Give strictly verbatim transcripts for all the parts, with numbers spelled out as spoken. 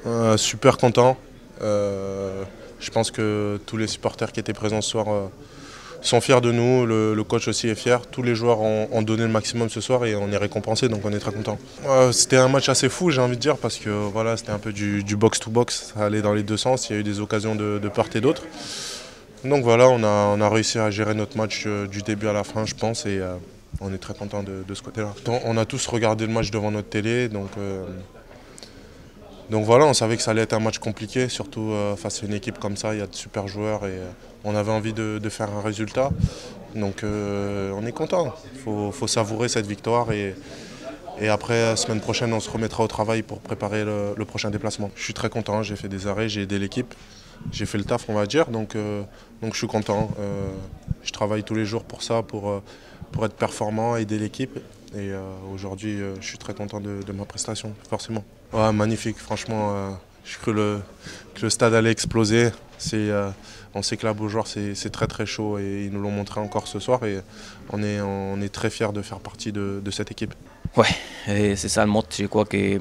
Euh, super content. Euh, je pense que tous les supporters qui étaient présents ce soir euh, sont fiers de nous. Le, le coach aussi est fier. Tous les joueurs ont, ont donné le maximum ce soir et on est récompensé, donc on est très content. Euh, c'était un match assez fou, j'ai envie de dire, parce que voilà, c'était un peu du, du box-to-box. Ça allait dans les deux sens. Il y a eu des occasions de, de part et d'autre. Donc voilà, on a, on a réussi à gérer notre match euh, du début à la fin, je pense, et euh, on est très content de, de ce côté-là. On a tous regardé le match devant notre télé, donc. Euh, Donc voilà, on savait que ça allait être un match compliqué, surtout euh, face à une équipe comme ça, il y a de super joueurs et euh, on avait envie de, de faire un résultat. Donc euh, on est content, il faut, faut savourer cette victoire et, et après, la semaine prochaine, on se remettra au travail pour préparer le, le prochain déplacement. Je suis très content, j'ai fait des arrêts, j'ai aidé l'équipe, j'ai fait le taf, on va dire, donc, euh, donc je suis content. Euh, je travaille tous les jours pour ça, pour, euh, pour être performant, aider l'équipe. Et euh, aujourd'hui, euh, je suis très content de, de ma prestation, forcément. Ouais, magnifique, franchement. Euh, je cru le, que le stade allait exploser. Euh, on sait que la Beaujoire, c'est très très chaud et ils nous l'ont montré encore ce soir. Et on est, on est très fiers de faire partie de, de cette équipe. Ouais, c'est ça le mot. Je crois que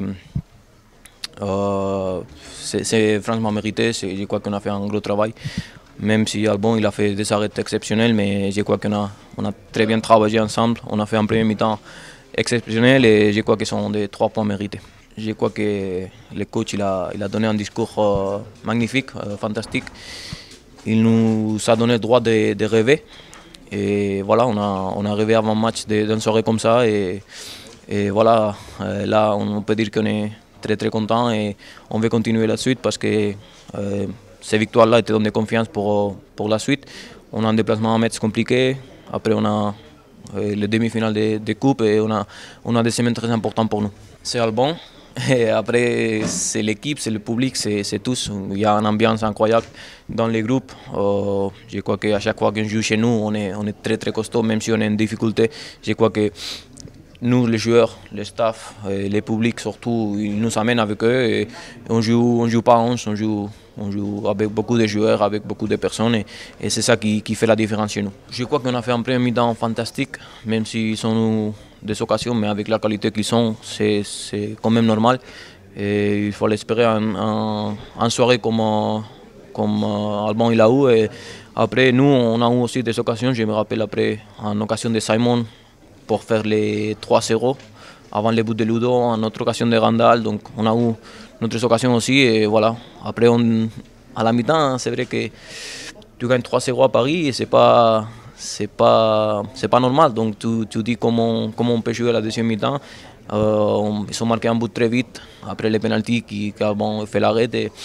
euh, c'est franchement mérité. Je crois qu'on a fait un gros travail. Même si Albon il a fait des arrêts exceptionnels, mais je crois qu'on a, on a très bien travaillé ensemble. On a fait un premier mi-temps exceptionnel et je crois que ce sont des trois points mérités. Je crois que le coach il a, il a donné un discours euh, magnifique, euh, fantastique. Il nous a donné le droit de, de rêver. Et voilà, on a, on a rêvé avant le match d'une soirée comme ça. Et, et voilà, euh, là on peut dire qu'on est très très content et on veut continuer la suite parce que euh, ces victoires-là te donnent de confiance pour, pour la suite. On a un déplacement à Metz compliqué. Après, on a euh, les demi-finales de, de Coupe et on a, on a des semaines très importantes pour nous. C'est Albon. Et après, c'est l'équipe, c'est le public, c'est tous. Il y a une ambiance incroyable dans les groupes. Euh, je crois qu'à chaque fois qu'on joue chez nous, on est, on est très très costaud, même si on est en difficulté. Je crois que nous, les joueurs, le staff, et les publics surtout, ils nous amènent avec eux. Et on joue, on joue pas à onze, on joue, on joue avec beaucoup de joueurs, avec beaucoup de personnes. Et, et c'est ça qui, qui fait la différence chez nous. Je crois qu'on a fait un premier mi-temps fantastique, même s'ils sont des occasions, mais avec la qualité qu'ils sont, c'est quand même normal. Et il faut l'espérer en, en, en soirée comme, comme Albon il a eu. Et après, nous, on a eu aussi des occasions. Je me rappelle après, en occasion de Simon, pour faire les trois zéro avant le but de Ludo, en autre occasion de Randall. Donc on a eu notre occasion aussi. Et voilà. Après, on, à la mi-temps, c'est vrai que tu gagnes trois zéro à Paris et c'est pas, c'est pas, c'est pas normal. Donc tu, tu dis comment, comment on peut jouer la deuxième mi-temps. Euh, ils ont marqué un but très vite après les pénaltys qui, qui ont fait l'arrêt.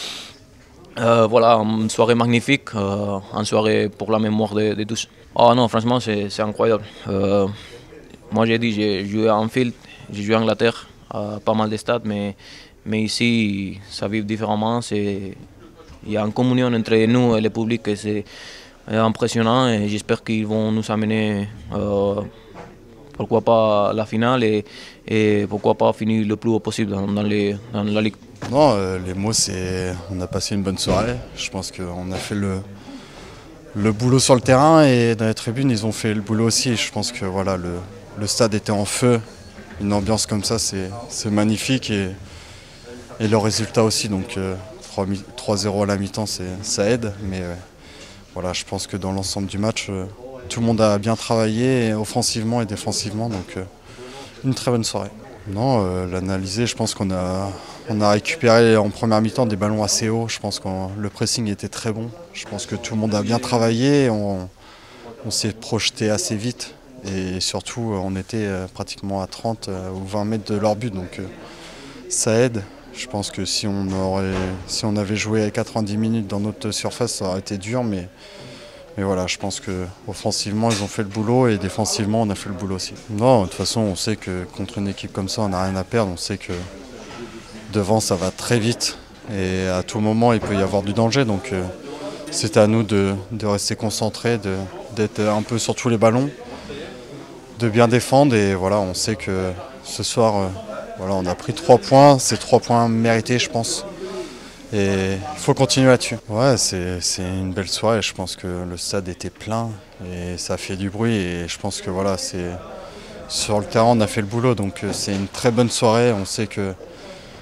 Euh, voilà, une soirée magnifique, euh, une soirée pour la mémoire de, de tous. Oh non, franchement, c'est incroyable. Euh, Moi, j'ai dit, j'ai joué à Anfield, j'ai joué en Angleterre, à pas mal de stades, mais, mais ici, ça vit différemment. Il y a une communion entre nous et le public et c'est impressionnant. Et j'espère qu'ils vont nous amener, euh, pourquoi pas, à la finale et, et pourquoi pas finir le plus haut possible dans, dans, les, dans la Ligue. Non, euh, les mots, c'est on a passé une bonne soirée. Je pense qu'on a fait le, le boulot sur le terrain et dans les tribunes, ils ont fait le boulot aussi. Je pense que voilà, le, Le stade était en feu, une ambiance comme ça c'est magnifique et, et le résultat aussi, donc euh, trois zéro à la mi-temps ça aide, mais euh, voilà, je pense que dans l'ensemble du match, euh, tout le monde a bien travaillé offensivement et défensivement, donc euh, une très bonne soirée. Non, euh, l'analyser, je pense qu'on a, on a récupéré en première mi-temps des ballons assez hauts, je pense que le pressing était très bon, je pense que tout le monde a bien travaillé, on, on s'est projeté assez vite. Et surtout, on était pratiquement à trente ou vingt mètres de leur but, donc ça aide. Je pense que si on, aurait, si on avait joué quatre-vingt-dix minutes dans notre surface, ça aurait été dur, mais, mais voilà, je pense qu'offensivement, ils ont fait le boulot et défensivement, on a fait le boulot aussi. Non, de toute façon, on sait que contre une équipe comme ça, on n'a rien à perdre. On sait que devant, ça va très vite et à tout moment, il peut y avoir du danger. Donc c'est à nous de, de rester concentrés, d'être un peu sur tous les ballons, de bien défendre et voilà, on sait que ce soir, euh, voilà, on a pris trois points, c'est trois points mérités je pense et il faut continuer là-dessus. Ouais, c'est une belle soirée, je pense que le stade était plein et ça fait du bruit et je pense que voilà, c'est sur le terrain on a fait le boulot donc c'est une très bonne soirée, on sait que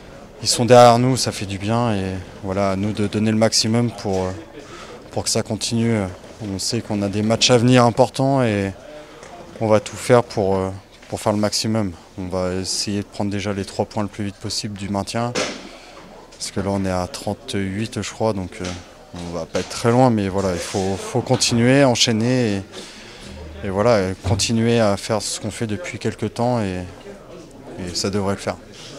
ils sont derrière nous, ça fait du bien et voilà, à nous de donner le maximum pour, pour que ça continue. On sait qu'on a des matchs à venir importants et on va tout faire pour, pour faire le maximum. On va essayer de prendre déjà les trois points le plus vite possible du maintien. Parce que là on est à trente-huit je crois, donc on va pas être très loin, mais voilà, il faut, faut continuer, enchaîner et, et voilà, continuer à faire ce qu'on fait depuis quelques temps et, et ça devrait le faire.